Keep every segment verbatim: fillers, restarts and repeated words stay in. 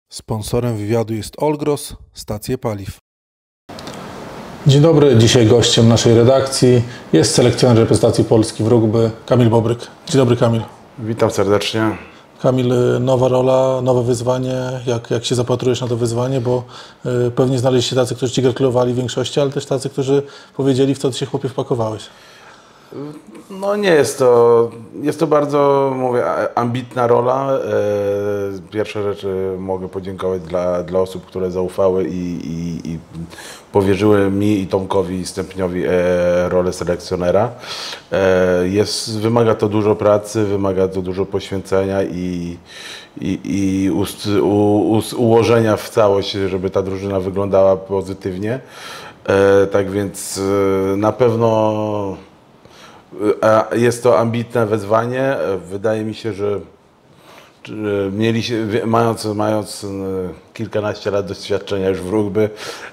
Sponsorem wywiadu jest Olgros, stacje paliw. Dzień dobry, dzisiaj gościem naszej redakcji jest selekcjoner reprezentacji Polski w rugby Kamil Bobryk. Dzień dobry, Kamil. Witam serdecznie. Kamil, nowa rola, nowe wyzwanie. Jak, jak się zapatrujesz na to wyzwanie? Bo y, pewnie znaleźli się tacy, którzy Ci gratulowali w większości, ale też tacy, którzy powiedzieli, w co Ty się, chłopie, wpakowałeś. No nie jest to, jest to bardzo, mówię, ambitna rola. Pierwsza rzecz, mogę podziękować dla, dla osób, które zaufały i, i, i powierzyły mi i Tomkowi Stępniowi rolę selekcjonera. Jest, wymaga to dużo pracy, wymaga to dużo poświęcenia i, i, i ust, u, u, ułożenia w całość, żeby ta drużyna wyglądała pozytywnie. Tak więc na pewno jest to ambitne wyzwanie. Wydaje mi się, że mieli się, mając, mając kilkanaście lat doświadczenia już w rugby,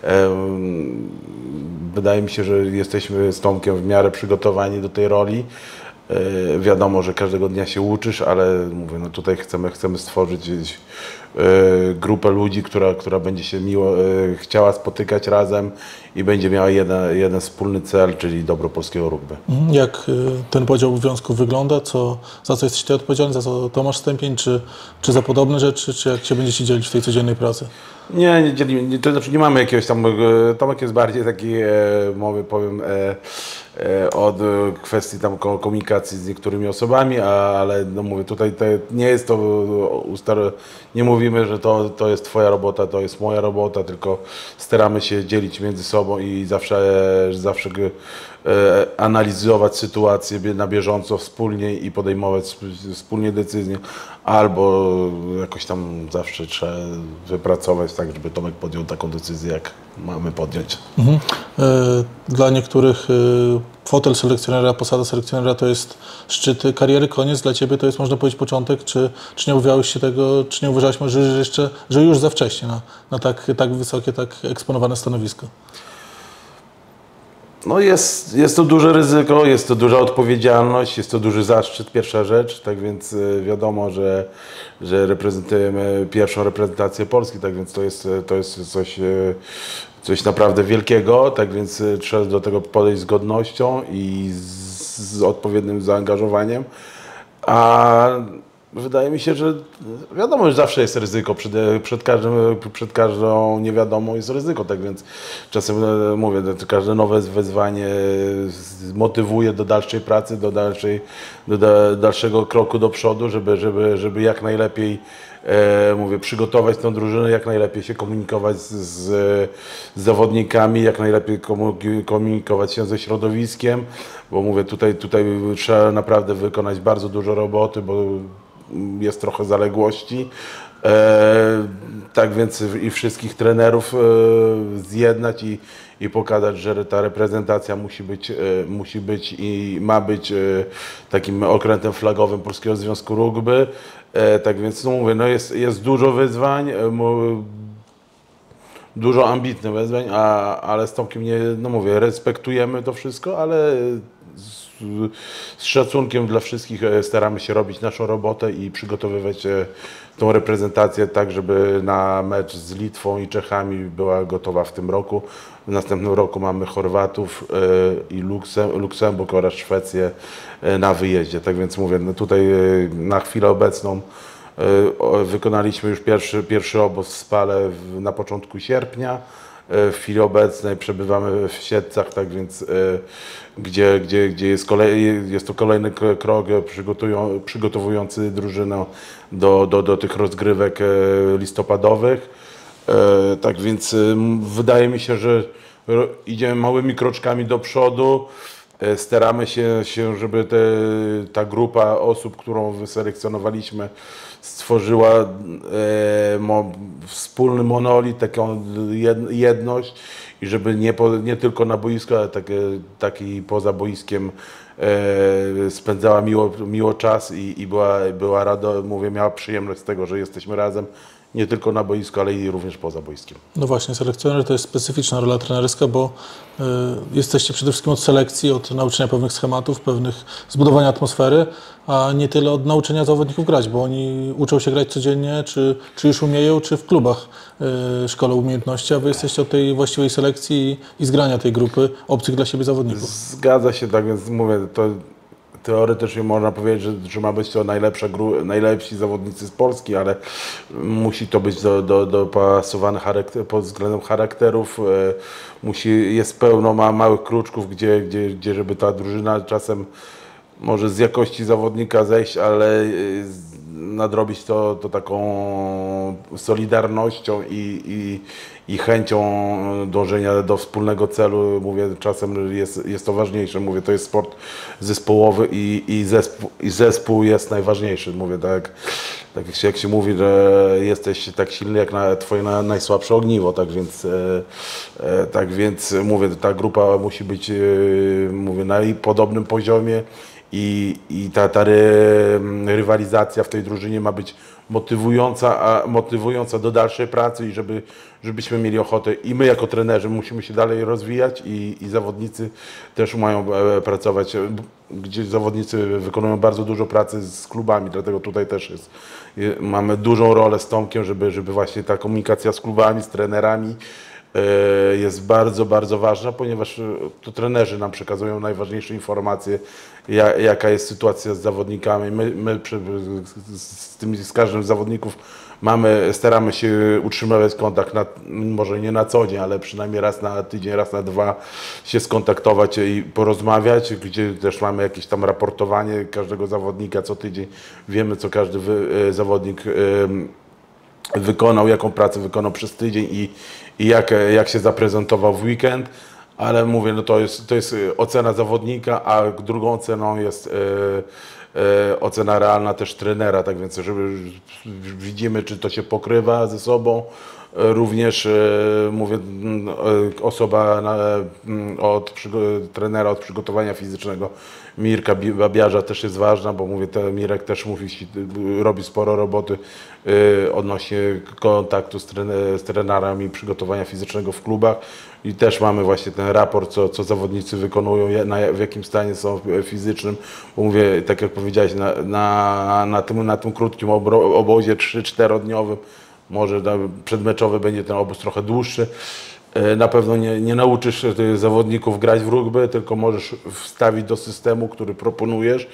wydaje mi się, że jesteśmy z Tomkiem w miarę przygotowani do tej roli. Wiadomo, że każdego dnia się uczysz, ale mówię, no tutaj chcemy, chcemy stworzyć grupę ludzi, która, która będzie się miło chciała spotykać razem i będzie miała jeden, jeden wspólny cel, czyli dobro polskiego rugby. Jak ten podział obowiązków wygląda? Co, za co jesteś Ty odpowiedzialny, za co Tomasz Stępień, czy, czy za podobne rzeczy, czy jak się będziecie dzielić w tej codziennej pracy? Nie, nie dzielimy, to znaczy nie mamy jakiegoś tam, Tomek jest bardziej taki, e, mowy, powiem, e, e, od kwestii tam komunikacji z niektórymi osobami, ale no mówię, tutaj te, nie jest to, ustar, nie mówimy, że to, to jest Twoja robota, to jest moja robota, tylko staramy się dzielić między sobą i zawsze, zawsze e, analizować sytuację na bieżąco wspólnie i podejmować wspólnie decyzje, albo jakoś tam zawsze trzeba wypracować tak, żeby Tomek podjął taką decyzję, jak mamy podjąć. Mhm. Dla niektórych fotel selekcjonera, posada selekcjonera to jest szczyt kariery, koniec. Dla Ciebie to jest, można powiedzieć, początek. Czy, czy nie obawiałeś się tego, czy nie uważałeś może, że jeszcze, że już za wcześnie na, na tak, tak wysokie, tak eksponowane stanowisko? No jest, jest to duże ryzyko, jest to duża odpowiedzialność, jest to duży zaszczyt, pierwsza rzecz, tak więc wiadomo, że, że reprezentujemy pierwszą reprezentację Polski, tak więc to jest, to jest coś, coś naprawdę wielkiego, tak więc trzeba do tego podejść z godnością i z, z odpowiednim zaangażowaniem, a wydaje mi się, że wiadomo, że zawsze jest ryzyko, przed, przed, każdym, przed każdą niewiadomą jest ryzyko, tak więc czasem mówię, każde nowe wyzwanie motywuje do dalszej pracy, do, dalszej, do dalszego kroku do przodu, żeby, żeby, żeby jak najlepiej e, mówię, przygotować tę drużynę, jak najlepiej się komunikować z, z zawodnikami, jak najlepiej komunikować się ze środowiskiem, bo mówię, tutaj, tutaj trzeba naprawdę wykonać bardzo dużo roboty, bo jest trochę zaległości, e, tak więc i wszystkich trenerów e, zjednać i, i pokazać, że ta reprezentacja musi być, e, musi być i ma być e, takim okrętem flagowym Polskiego Związku Rugby, e, tak więc no mówię, no jest, jest dużo wyzwań, e, dużo ambitnych wyzwań, a, ale z Tomkiem nie, no mówię, respektujemy to wszystko, ale z, z szacunkiem dla wszystkich staramy się robić naszą robotę i przygotowywać tą reprezentację tak, żeby na mecz z Litwą i Czechami była gotowa w tym roku. W następnym roku mamy Chorwatów i Luksem, Luksemburg oraz Szwecję na wyjeździe. Tak więc mówię, no tutaj na chwilę obecną wykonaliśmy już pierwszy, pierwszy obóz w Spale na początku sierpnia. W chwili obecnej przebywamy w Siedlcach, tak więc gdzie, gdzie, gdzie jest, kolej, jest to kolejny krok przygotują, przygotowujący drużynę do, do, do tych rozgrywek listopadowych. Tak więc wydaje mi się, że idziemy małymi kroczkami do przodu. Staramy się, się żeby te, ta grupa osób, którą wyselekcjonowaliśmy, stworzyła e, mo, wspólny monolit, taką jedność i żeby nie, po, nie tylko na boisku, ale tak, tak i poza boiskiem e, spędzała miło, miło czas i, i była, była rado, mówię, miała przyjemność z tego, że jesteśmy razem. nie tylko na boisku, ale i również poza boiskiem. No właśnie, selekcjoner to jest specyficzna rola trenerska, bo y, jesteście przede wszystkim od selekcji, od nauczenia pewnych schematów, pewnych zbudowania atmosfery, a nie tyle od nauczenia zawodników grać, bo oni uczą się grać codziennie, czy, czy już umieją, czy w klubach y, szkolą umiejętności, a wy jesteście od tej właściwej selekcji i, i zgrania tej grupy obcych dla siebie zawodników. Zgadza się, tak więc mówię, to teoretycznie można powiedzieć, że, że ma być to najlepsza gru, najlepsi zawodnicy z Polski, ale musi to być do, do, dopasowane charakter, pod względem charakterów. E, musi, jest pełno ma małych kruczków, gdzie, gdzie, gdzie żeby ta drużyna czasem może z jakości zawodnika zejść, ale nadrobić to, to taką solidarnością i, i, i chęcią dążenia do wspólnego celu. Mówię, czasem jest, jest to ważniejsze. Mówię, to jest sport zespołowy i, i, zespół, i zespół jest najważniejszy. Mówię, tak, tak jak, się, jak się mówi, że jesteś tak silny jak na twoje na, najsłabsze ogniwo. Tak więc, e, e, tak więc mówię, ta grupa musi być e, mówię, na podobnym poziomie. I, i ta, ta ry, rywalizacja w tej drużynie ma być motywująca, a motywująca do dalszej pracy i żeby, żebyśmy mieli ochotę i my jako trenerzy musimy się dalej rozwijać i, i zawodnicy też mają e, pracować, gdzie zawodnicy wykonują bardzo dużo pracy z klubami, dlatego tutaj też jest, je, mamy dużą rolę z Tomkiem, żeby, żeby właśnie ta komunikacja z klubami, z trenerami jest bardzo, bardzo ważna, ponieważ to trenerzy nam przekazują najważniejsze informacje, jaka jest sytuacja z zawodnikami. My, my z, tymi, z każdym z zawodników mamy, staramy się utrzymywać kontakt, na, może nie na co dzień, ale przynajmniej raz na tydzień, raz na dwa się skontaktować i porozmawiać, gdzie też mamy jakieś tam raportowanie każdego zawodnika co tydzień. Wiemy, co każdy wy, zawodnik wykonał, jaką pracę wykonał przez tydzień i, i jak, jak się zaprezentował w weekend, ale mówię, no to jest, to jest ocena zawodnika, a drugą oceną jest e, e, ocena realna też trenera, tak więc żeby widzimy, czy to się pokrywa ze sobą. Również e, mówię, osoba na, od trenera od przygotowania fizycznego Mirka Babiarza też jest ważna, bo mówię, ten Mirek też mówi, robi sporo roboty y, odnośnie kontaktu z, trener, z trenerami przygotowania fizycznego w klubach i też mamy właśnie ten raport, co, co zawodnicy wykonują, na, w jakim stanie są fizycznym, bo mówię, tak jak powiedziałeś, na, na, na, tym, na tym krótkim obozie trzy czterodniowym, może przedmeczowy będzie ten obóz trochę dłuższy. Na pewno nie, nie nauczysz zawodników grać w rugby, tylko możesz wstawić do systemu, który proponujesz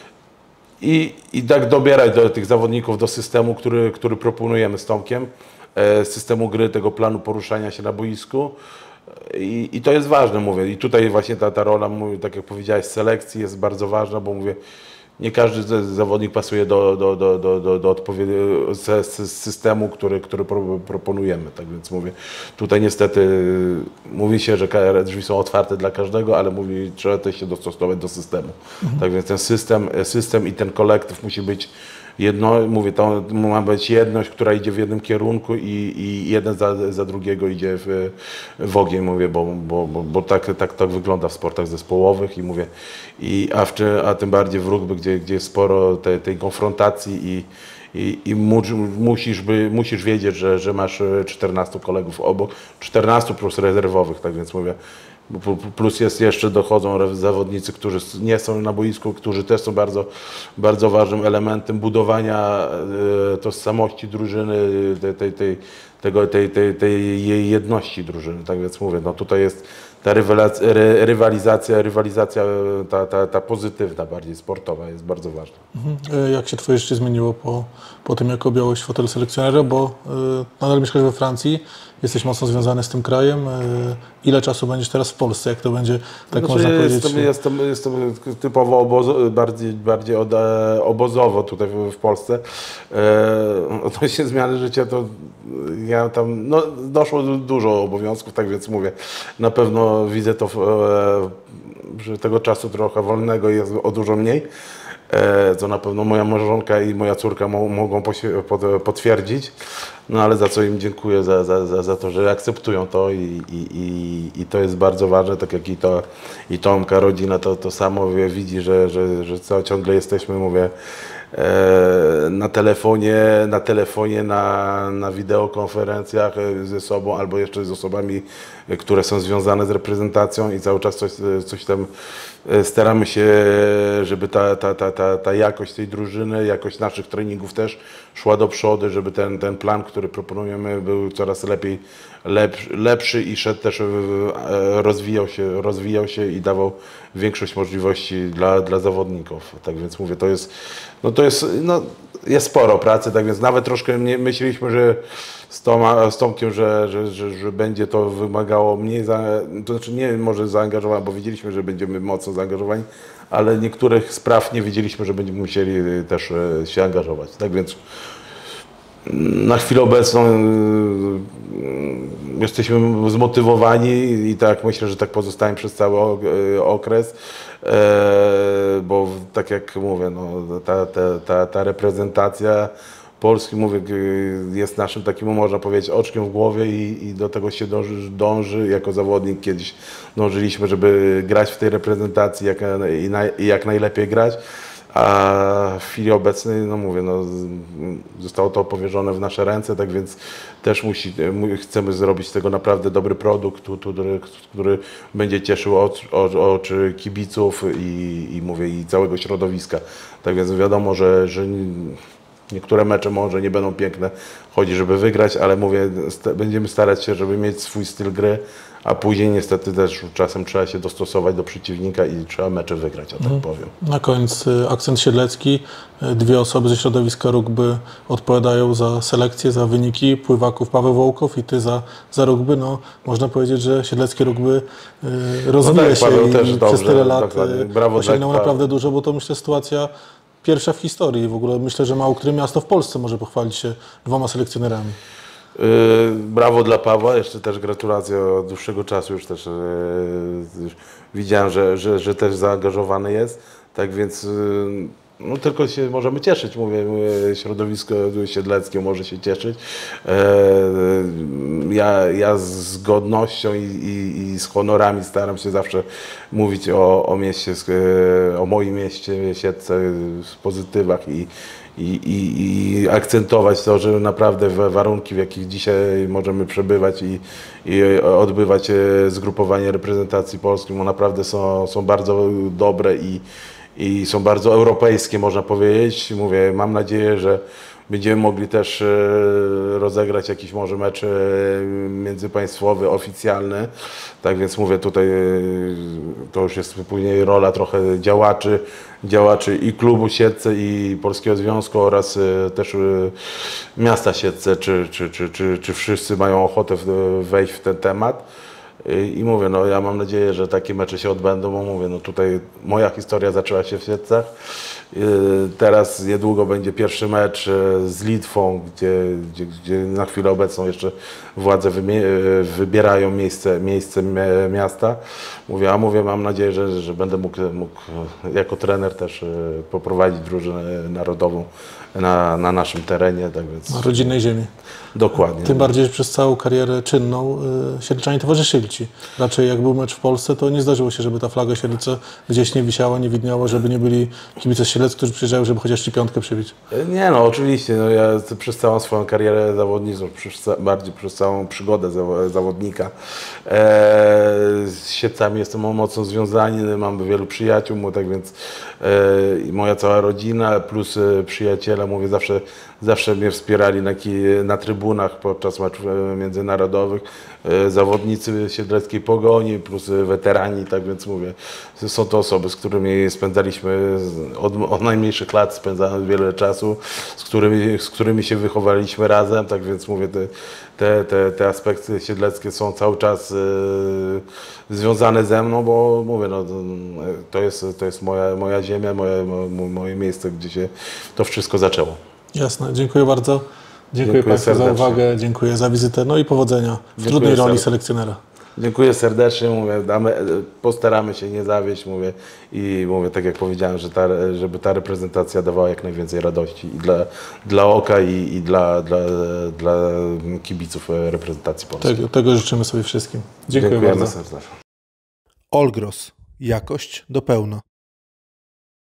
i, i tak dobierać do tych zawodników do systemu, który, który proponujemy z Tomkiem, systemu gry, tego planu poruszania się na boisku. I, i to jest ważne, mówię. I tutaj właśnie ta, ta rola, mówię, tak jak powiedziałeś, selekcji jest bardzo ważna, bo mówię, nie każdy zawodnik pasuje do, do, do, do, do, do odpowiedniego systemu, który, który proponujemy. Tak więc mówię, tutaj niestety mówi się, że drzwi są otwarte dla każdego, ale mówi, trzeba też się dostosować do systemu. Mhm. Tak więc ten system, system i ten kolektyw musi być jedno, mówię, to ma być jedność, która idzie w jednym kierunku i, i jeden za, za drugiego idzie w, w ogień, mówię, bo, bo, bo, bo tak, tak, tak wygląda w sportach zespołowych i mówię, i, a, w, a tym bardziej w rugby, gdzie, gdzie jest sporo te, tej konfrontacji i, i, i mu, musisz, by, musisz wiedzieć, że, że masz czternastu kolegów obok, czternastu plus rezerwowych, tak więc mówię, plus jest jeszcze dochodzą zawodnicy, którzy nie są na boisku, którzy też są bardzo, bardzo ważnym elementem budowania e, tożsamości drużyny, tej, tej, tej, tego, tej, tej, tej jej jedności drużyny. Tak więc mówię, no tutaj jest ta rywalizacja, rywalizacja, rywalizacja ta, ta, ta pozytywna, bardziej sportowa jest bardzo ważna. Mhm. Jak się twoje życie zmieniło po, po tym, jak objąłeś fotel selekcjonera, bo y, nadal mieszkasz we Francji, jesteś mocno związany z tym krajem. Y, ile czasu będziesz teraz w Polsce? Jak to będzie, tak znaczy, można powiedzieć? Jestem, jestem, jestem typowo obozo, bardziej, bardziej od, obozowo tutaj w, w Polsce. E, odnośnie zmiany życia, to ja tam, no, doszło dużo obowiązków, tak więc mówię, na pewno widzę to, e, że tego czasu trochę wolnego jest o dużo mniej. Co na pewno moja małżonka i moja córka mogą potwierdzić, no ale za co im dziękuję, za, za, za to, że akceptują to i, i, i to jest bardzo ważne, tak jak i to i Tomka rodzina to, to samo wie, widzi, że, że, że co, ciągle jesteśmy, mówię, na telefonie, na, telefonie, na, na wideokonferencjach ze sobą albo jeszcze z osobami, które są związane z reprezentacją i cały czas coś, coś tam staramy się, żeby ta, ta, ta, ta, ta jakość tej drużyny, jakość naszych treningów też szła do przodu, żeby ten, ten plan, który proponujemy, był coraz lepiej, lepszy, lepszy i szedł też, rozwijał się, rozwijał się i dawał większość możliwości dla, dla zawodników. Tak więc mówię, to jest, no to jest, no, jest sporo pracy, tak więc nawet troszkę nie, myśleliśmy, że z, Toma, z Tomkiem, że, że, że, że będzie to wymagało mniej, za, to znaczy nie może zaangażowania, bo wiedzieliśmy, że będziemy mocno zaangażowani, ale niektórych spraw nie wiedzieliśmy, że będziemy musieli też się angażować. Tak więc na chwilę obecną jesteśmy zmotywowani i tak myślę, że tak pozostanie przez cały okres, bo tak jak mówię, no, ta, ta, ta, ta reprezentacja Polski, mówię, jest naszym takim, można powiedzieć, oczkiem w głowie i, i do tego się dąży, dąży. Jako zawodnik kiedyś dążyliśmy, żeby grać w tej reprezentacji jak, i, na, i jak najlepiej grać. A w chwili obecnej, no mówię, no, zostało to powierzone w nasze ręce, tak więc też musi, chcemy zrobić z tego naprawdę dobry produkt, który, który będzie cieszył oczy, oczy kibiców i, i mówię, i całego środowiska. Tak więc wiadomo, że, że niektóre mecze może nie będą piękne, chodzi, żeby wygrać, ale mówię, sta będziemy starać się, żeby mieć swój styl gry, a później niestety też czasem trzeba się dostosować do przeciwnika i trzeba mecze wygrać, o tak hmm. powiem. Na koniec akcent siedlecki. Dwie osoby ze środowiska rugby odpowiadają za selekcję, za wyniki pływaków, Paweł Wołkow i ty za, za rugby. No, można powiedzieć, że siedleckie rugby y, rozwija no tak, się Paweł i też przez dobrze, tyle lat osiągnęło naprawdę dużo, bo to myślę sytuacja pierwsza w historii. W ogóle myślę, że mało które miasto w Polsce może pochwalić się dwoma selekcjonerami. Yy, brawo dla Pawła, jeszcze też gratulacje od dłuższego czasu, już też yy, już widziałem, że, że, że też zaangażowany jest, tak więc yy, no, tylko się możemy cieszyć, mówię, mówię środowisko siedleckie może się cieszyć. Yy, ja, ja z godnością i, i, i z honorami staram się zawsze mówić o, o mieście, o moim mieście, Siedlce, w pozytywach i I, i, i akcentować to, że naprawdę warunki, w jakich dzisiaj możemy przebywać i, i odbywać zgrupowanie reprezentacji polskiej, no naprawdę są, są bardzo dobre i, i są bardzo europejskie, można powiedzieć. Mówię, mam nadzieję, że będziemy mogli też rozegrać jakiś może mecz międzypaństwowy, oficjalny. Tak więc mówię, tutaj to już jest później rola trochę działaczy, działaczy i klubu Siedlce i Polskiego Związku oraz też miasta Siedlce, czy, czy, czy, czy, czy wszyscy mają ochotę wejść w ten temat. I mówię, no ja mam nadzieję, że takie mecze się odbędą, bo mówię, no tutaj moja historia zaczęła się w Siedlcach. Teraz niedługo będzie pierwszy mecz z Litwą, gdzie, gdzie, gdzie na chwilę obecną jeszcze władze wybierają miejsce, miejsce miasta. Mówię, a mówię, mam nadzieję, że, że będę mógł, mógł jako trener też poprowadzić drużynę narodową na, na naszym terenie. Tak więc... Na rodzinnej ziemi. Dokładnie. Tym bardziej, że przez całą karierę czynną y, Siedlczanie towarzyszyli Ci. Raczej jak był mecz w Polsce, to nie zdarzyło się, żeby ta flaga Siedlce gdzieś nie wisiała, nie widniała, żeby nie byli kibice Siedlec, którzy przyjeżdżają, żeby chociaż ci piątkę przybić. Nie no, oczywiście. No, ja przez całą swoją karierę zawodniczą, przez, bardziej przez całą przygodę zawodnika e, z Siedlcami jestem mocno związany, mam wielu przyjaciół, tak więc e, moja cała rodzina plus przyjaciele, mówię, zawsze, zawsze mnie wspierali na, na trybunach podczas meczów międzynarodowych. Zawodnicy Siedleckiej Pogoni plus weterani, tak więc mówię, są to osoby, z którymi spędzaliśmy od, od najmniejszych lat, spędzamy wiele czasu, z którymi, z którymi się wychowaliśmy razem, tak więc mówię, te, te, te, te aspekty siedleckie są cały czas e, związane ze mną, bo mówię, no, to jest, to jest moja, moja ziemia, moje, moje miejsce, gdzie się to wszystko zaczęło. Jasne, dziękuję bardzo. Dziękuję, dziękuję Państwu serdecznie za uwagę, dziękuję za wizytę, no i powodzenia w dziękuję trudnej roli selekcjonera. Dziękuję serdecznie, mówię, damy, postaramy się nie zawieść, mówię, i mówię, tak jak powiedziałem, że ta, żeby ta reprezentacja dawała jak najwięcej radości i dla, dla oka i, i dla, dla, dla kibiców reprezentacji polskiej. Tego, tego życzymy sobie wszystkim. Dziękuję Dziękujemy bardzo. serdecznie. Olgros. Jakość do pełna.